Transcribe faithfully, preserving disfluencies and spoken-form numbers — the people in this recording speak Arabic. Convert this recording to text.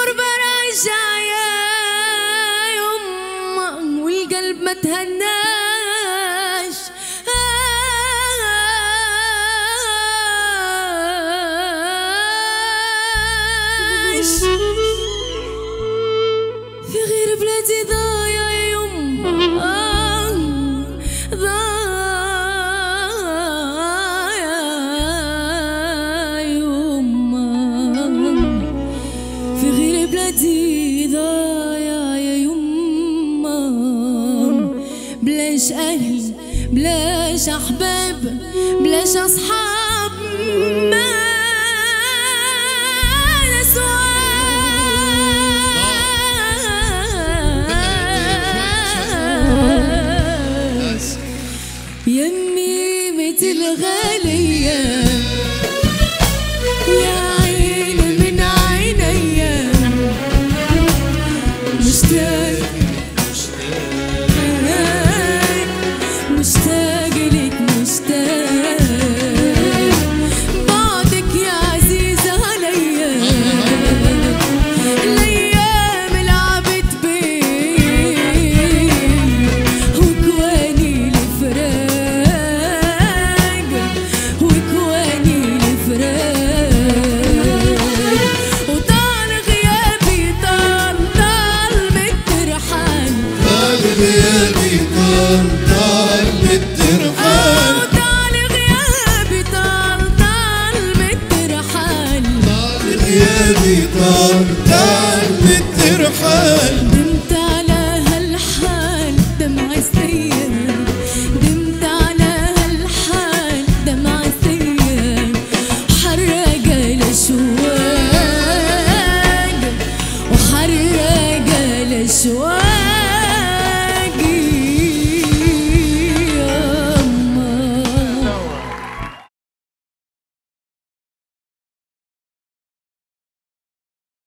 الغربة راجع يا يما والقلب ما تهناش. في غير بلادي ضايع يا يما ضايع يما. في غير بلادي ضايع يا يما. بلاش أهل بلاش أحباب بلاش أصحاب ما يمي مثل غالية يا عين من عينيا. مشتاق مشتاق لك مشتاق. بعدك يا عزيزة عليا الأيام لعبت بي وكواني الفراق وكواني الفراق. وطال غيابي طال طال بالترحال طال غيابي طال طال بالترحال. وطال غيابي طال طال بالترحال طال غيابي طال طال بالترحال. دمت على هالحال دمعي سيل دمت على هالحال دمعي سيل. حرق الأشواق وحرق الأشواق.